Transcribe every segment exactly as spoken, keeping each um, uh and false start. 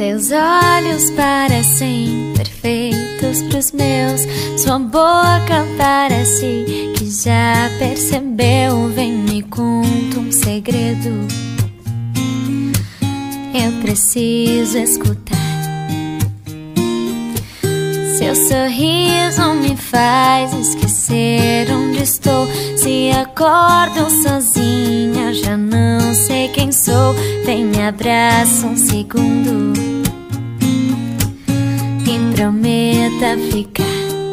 Seus olhos parecem perfeitos pros meus. Sua boca parece que já percebeu. Vem, me conta um segredo, eu preciso escutar. Seu sorriso me faz esquecer onde estou. Se acordo sozinha, já não sei quem sou. Vem, me abraça um segundo e prometa ficar.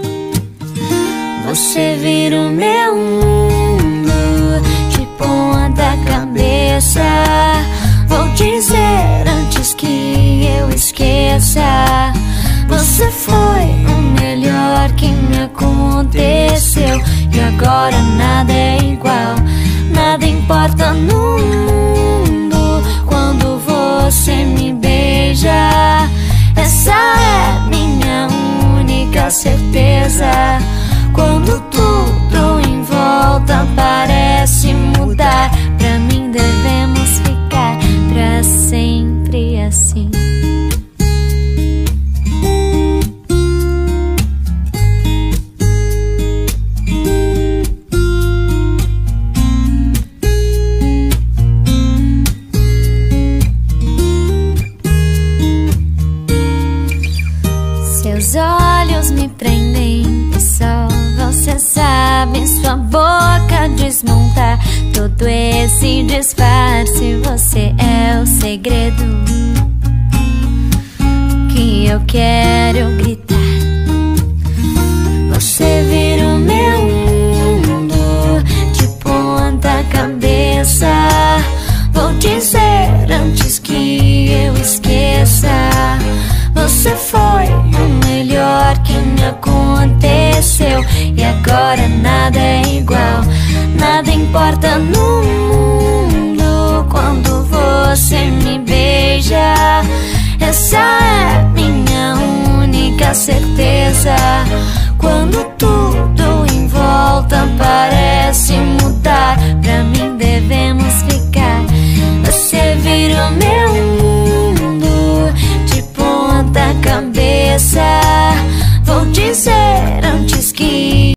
Você vira o meu mundo de ponta cabeça. Vou dizer antes que eu esqueça, você foi o melhor que me aconteceu. E agora nada é igual, nada importa no mundo quando você me beija. Essa é minha única certeza. Quando tudo em volta parece mudar, pra mim devemos ficar pra sempre assim. Seus olhos me prendem e só você sabe. Sua boca desmonta todo esse disfarce. Você é o segredo que eu quero gritar. Você vira o meu mundo de ponta cabeça. Vou dizer antes que eu esqueça, você foi o melhor que me aconteceu. E agora nada é igual, nada importa no mundo quando você me beija. Essa é minha única certeza. Quando